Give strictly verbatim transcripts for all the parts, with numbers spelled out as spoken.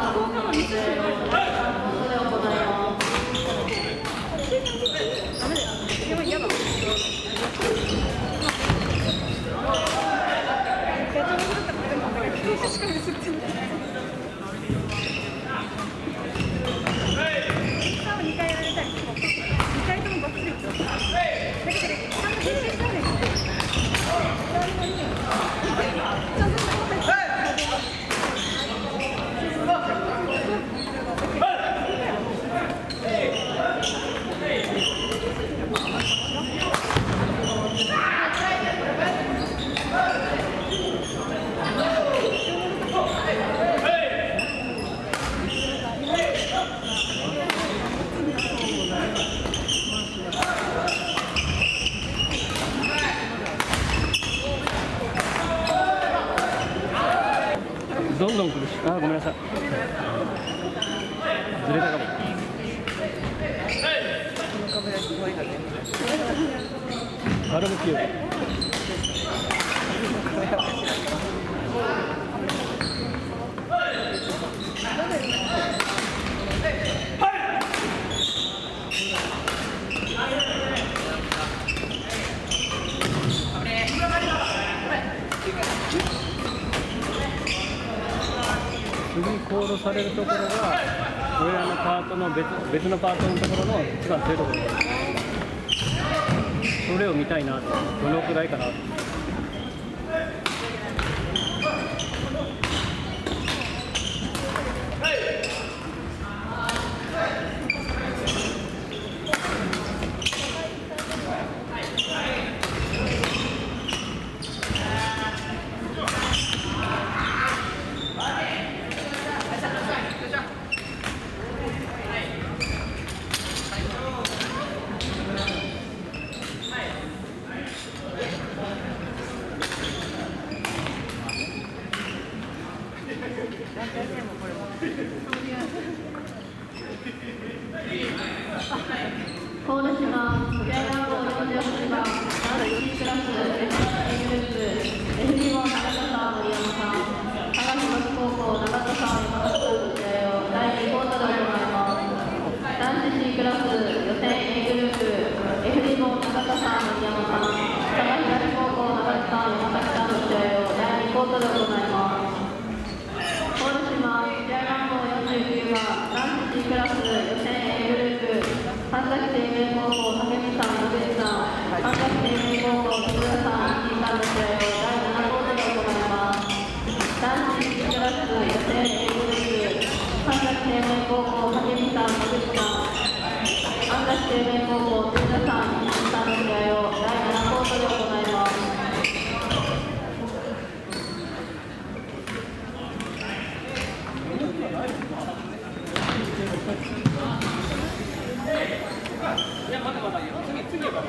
どんどん来るし、あ、ごめんなさい。ずれたかも。バルブキュー。次コールされるところが俺らのパートの別、別のパートのところの一番強いところです。それを見たいなと、どのくらいかなと。 コールします。試合番号よんじゅうはちばん、男子クラス エスエー グループ、エフジー 長田さん、森山さん、佐賀東高校、長田さん、山田さんの試合をだいにクォーターで行います。男子 C クラス予選 A グループ、エフジー 長田さん、森山さん、佐賀東高校、長田さん、山崎さんの試合をだいにクォーターで行います。コールします。試合番号よんじゅうきゅうばん、男子 C クラス予選 A グループ、神崎生命高校、竹見さん、野口さん、神崎生命高校、木村さん、石井さんの試合をだいななクォーターで行います。男子 C クラス予選 A グループ、神崎生命高校、竹見さん、野口さん、神崎生命高校、木村さん、石井さんの試合をだいななクォーターで行います。 いや、まだまだよ。次、次は。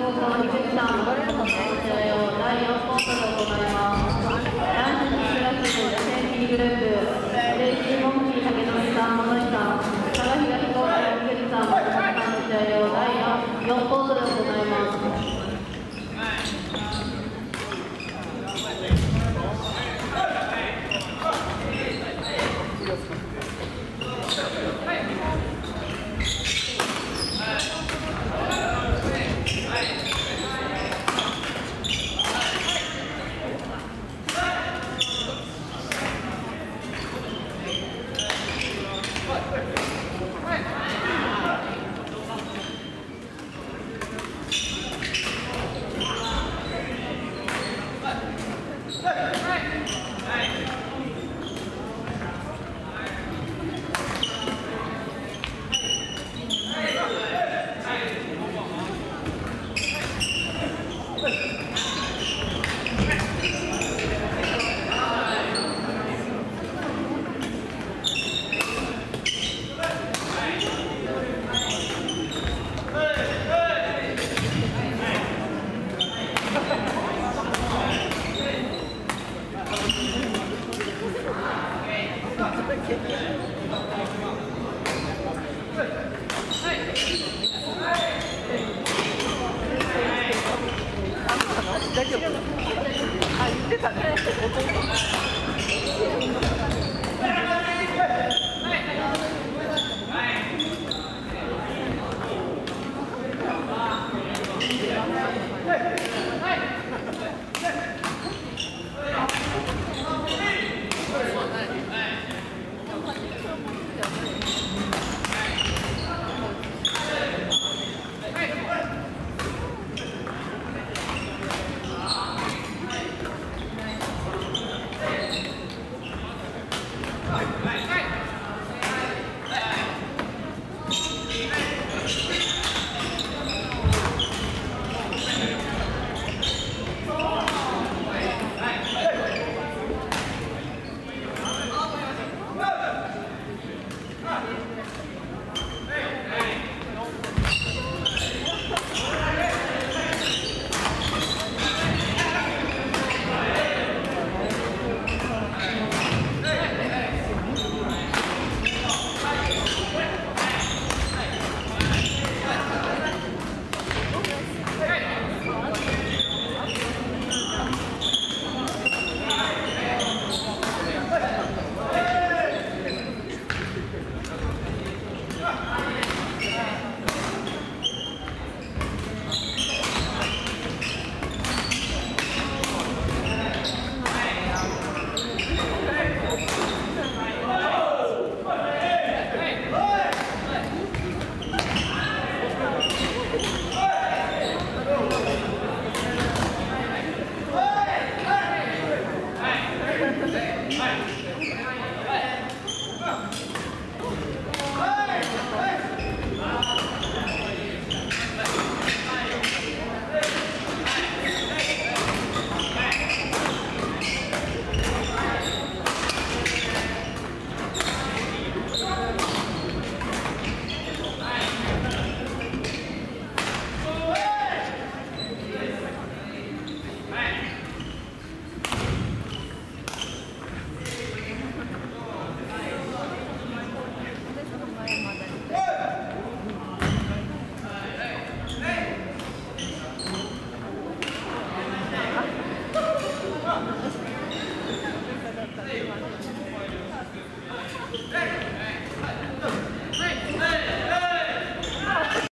高校樋口さんの試合をだいよんコートで行います。男子クラス女性 B グループ、レイジーモンキー竹富さん、物井さん、佐賀東高校樋口さんの試合をだいよんコートで行います。 大丈夫？あ、言ってたね。はい。